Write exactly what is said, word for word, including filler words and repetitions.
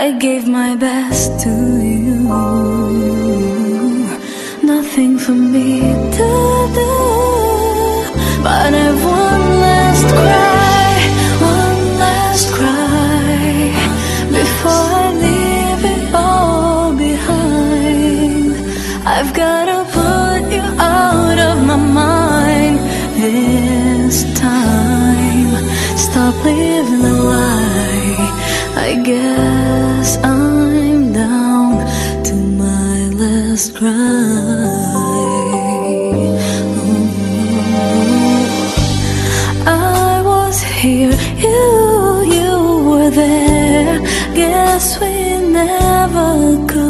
I gave my best to you. Nothing for me to do, but I've one last cry, one last cry before I leave it all behind. I've gotta put you out of my mind this time. Stop living a lie. I guess I'm down to my last cry. I was here, you, you were there. Guess we never could